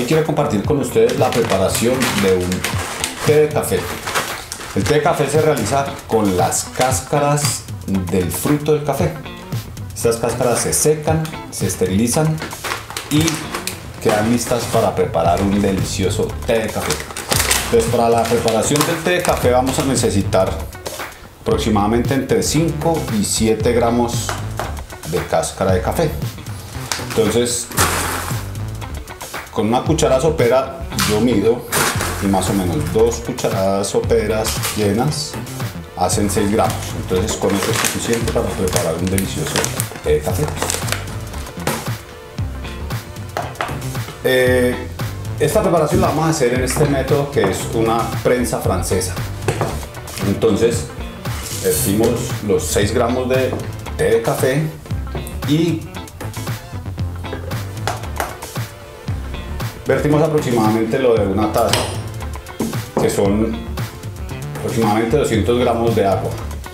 quiero compartir con ustedes la preparación de un té de café. El té de café se realiza con las cáscaras del fruto del café. Estas cáscaras se secan, se esterilizan y quedan listas para preparar un delicioso té de café. Entonces, para la preparación del té de café vamos a necesitar aproximadamente entre 5 y 7 gramos de cáscara de café. Entonces, con una cuchara sopera yo mido y más o menos 2 cucharadas soperas llenas hacen 6 gramos. Entonces, con eso es suficiente para preparar un delicioso té de café. Esta preparación la vamos a hacer en este método que es una prensa francesa. Entonces, vertimos los 6 gramos de té de café y vertimos aproximadamente lo de una taza, que son aproximadamente 200 gramos de agua.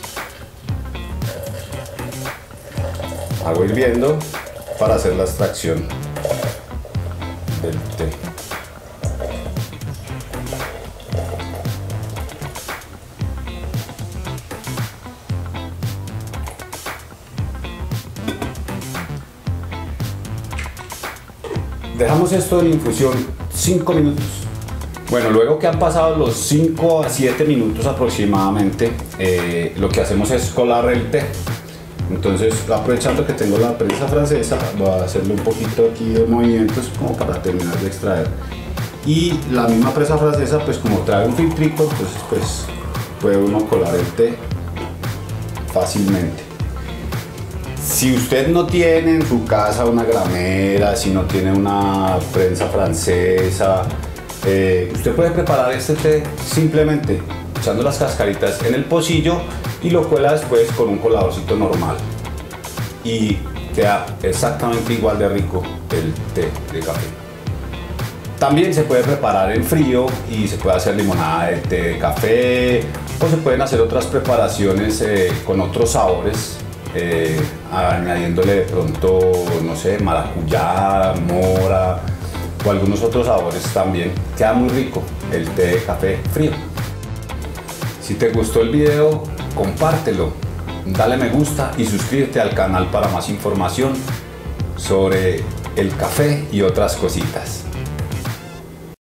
Agua hirviendo para hacer la extracción del té. Dejamos esto en infusión 5 minutos. Bueno, luego que han pasado los 5 a 7 minutos aproximadamente, lo que hacemos es colar el té. Entonces, aprovechando que tengo la prensa francesa, voy a hacerle un poquito aquí de movimientos como para terminar de extraer. Y la misma prensa francesa, pues como trae un filtrico, entonces pues puede uno colar el té fácilmente. Si usted no tiene en su casa una gramera, si no tiene una prensa francesa, usted puede preparar este té simplemente echando las cascaritas en el pocillo y lo cuela después con un coladorcito normal y queda exactamente igual de rico el té de café. También se puede preparar en frío y se puede hacer limonada de té de café, o se pueden hacer otras preparaciones con otros sabores, añadiéndole de pronto, no sé, maracuyá, mora o algunos otros sabores también. Queda muy rico el té de café frío. Si te gustó el video, compártelo, dale me gusta y suscríbete al canal para más información sobre el café y otras cositas.